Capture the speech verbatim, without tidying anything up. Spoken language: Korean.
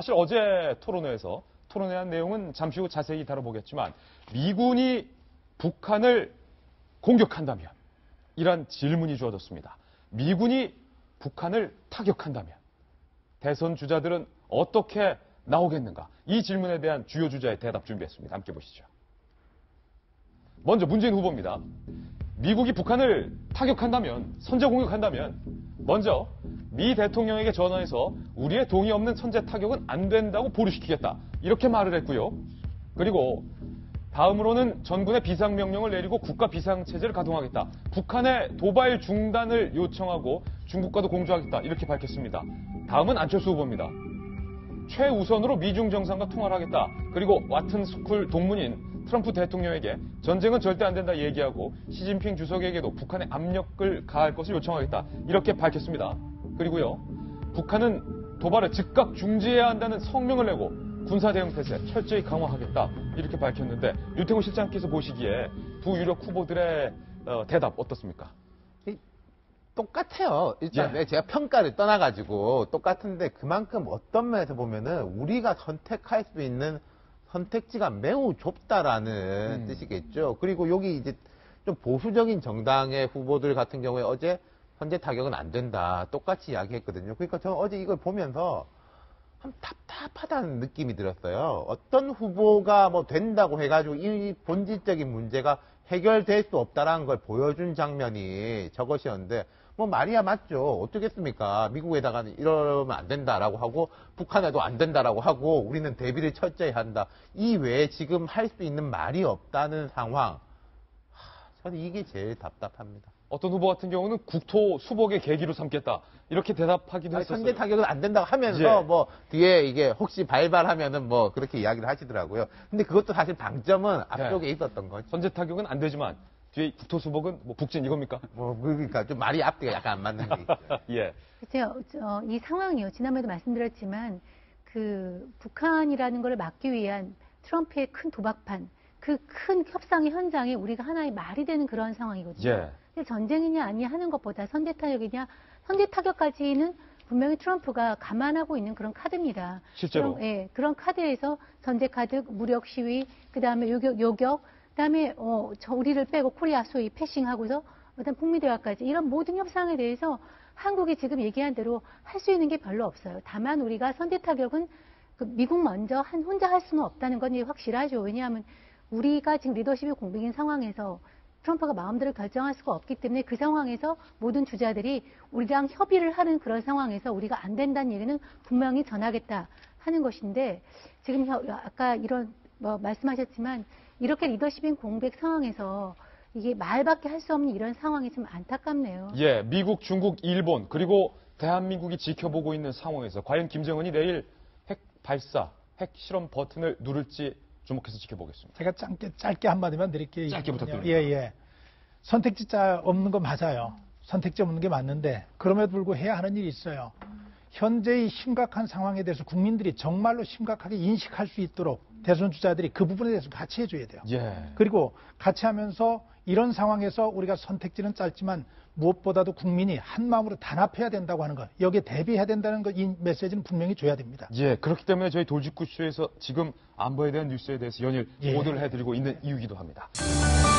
사실 어제 토론회에서 토론회 한 내용은 잠시 후 자세히 다뤄보겠지만 미군이 북한을 공격한다면 이란 질문이 주어졌습니다. 미군이 북한을 타격한다면 대선 주자들은 어떻게 나오겠는가? 이 질문에 대한 주요 주자의 대답 준비했습니다. 함께 보시죠. 먼저 문재인 후보입니다. 미국이 북한을 타격한다면, 선제 공격한다면 먼저 미 대통령에게 전화해서 우리의 동의 없는 선제 타격은 안 된다고 보류시키겠다. 이렇게 말을 했고요. 그리고 다음으로는 전군의 비상명령을 내리고 국가 비상체제를 가동하겠다. 북한의 도발 중단을 요청하고 중국과도 공조하겠다. 이렇게 밝혔습니다. 다음은 안철수 후보입니다. 최우선으로 미중 정상과 통화를 하겠다. 그리고 와튼 스쿨 동문인 트럼프 대통령에게 전쟁은 절대 안 된다 얘기하고 시진핑 주석에게도 북한에 압력을 가할 것을 요청하겠다. 이렇게 밝혔습니다. 그리고요. 북한은 도발을 즉각 중지해야 한다는 성명을 내고 군사대응 태세 철저히 강화하겠다. 이렇게 밝혔는데 유태구 실장께서 보시기에 두 유력 후보들의 어, 대답 어떻습니까? 똑같아요. 일단 예. 제가 평가를 떠나가지고 똑같은데 그만큼 어떤 면에서 보면은 우리가 선택할 수 있는 선택지가 매우 좁다라는 음. 뜻이겠죠. 그리고 여기 이제 좀 보수적인 정당의 후보들 같은 경우에 어제 선제 타격은 안 된다. 똑같이 이야기했거든요. 그러니까 저는 어제 이걸 보면서 참 답답하다는 느낌이 들었어요. 어떤 후보가 뭐 된다고 해가지고 이 본질적인 문제가 해결될 수 없다라는 걸 보여준 장면이 저것이었는데 뭐 말이야 맞죠. 어쩌겠습니까. 미국에다가 이러면 안 된다라고 하고 북한에도 안 된다라고 하고 우리는 대비를 철저히 한다. 이 외에 지금 할 수 있는 말이 없다는 상황. 하, 저는 이게 제일 답답합니다. 어떤 후보 같은 경우는 국토 수복의 계기로 삼겠다. 이렇게 대답하기도 아니, 했었어요. 선제 타격은 안 된다고 하면서 예. 뭐 뒤에 이게 혹시 발발하면은 뭐 그렇게 이야기를 하시더라고요. 근데 그것도 사실 방점은 앞쪽에 네. 있었던 거죠. 선제 타격은 안 되지만 뒤에 국토 수복은 뭐 북진 이겁니까? 뭐 그러니까 좀 말이 앞뒤가 약간 안 맞는 게 있어요. 예. 그렇죠. 어, 이 상황이요. 지난번에도 말씀드렸지만 그 북한이라는 걸 막기 위한 트럼프의 큰 도박판, 그 큰 협상의 현장에 우리가 하나의 말이 되는 그런 상황이거든요. 예. 근데 전쟁이냐 아니냐 하는 것보다 선제 타격이냐, 선제 타격까지는 분명히 트럼프가 감안하고 있는 그런 카드입니다. 실제로. 그런, 예, 그런 카드에서 전제 카드, 무력 시위, 그 다음에 요격, 요격, 그 다음에 어, 저 우리를 빼고 코리아 소위 패싱하고서 어떤 북미 대화까지 이런 모든 협상에 대해서 한국이 지금 얘기한 대로 할 수 있는 게 별로 없어요. 다만 우리가 선제 타격은 그 미국 먼저 한 혼자 할 수는 없다는 건 확실하죠. 왜냐하면 우리가 지금 리더십이 공백인 상황에서 트럼프가 마음대로 결정할 수가 없기 때문에 그 상황에서 모든 주자들이 우리랑 협의를 하는 그런 상황에서 우리가 안 된다는 얘기는 분명히 전하겠다 하는 것인데 지금 아까 이런 뭐 말씀하셨지만 이렇게 리더십인 공백 상황에서 이게 말밖에 할 수 없는 이런 상황이 좀 안타깝네요. 예, 미국, 중국, 일본 그리고 대한민국이 지켜보고 있는 상황에서 과연 김정은이 내일 핵 발사, 핵 실험 버튼을 누를지 주목해서 지켜보겠습니다. 제가 짧게, 짧게 한마디만 드릴게요. 짧게 부탁드립니다. 예, 예. 선택지 자 없는 거 맞아요. 선택지 없는 게 맞는데 그럼에도 불구하고 해야 하는 일이 있어요. 현재의 심각한 상황에 대해서 국민들이 정말로 심각하게 인식할 수 있도록 대선 주자들이 그 부분에 대해서 같이 해줘야 돼요. 예. 그리고 같이 하면서 이런 상황에서 우리가 선택지는 짧지만 무엇보다도 국민이 한 마음으로 단합해야 된다고 하는 것, 여기에 대비해야 된다는 것, 이 메시지는 분명히 줘야 됩니다. 예, 그렇기 때문에 저희 돌직구쇼에서 지금 안보에 대한 뉴스에 대해서 연일 예. 보도를 해드리고 있는 이유이기도 합니다.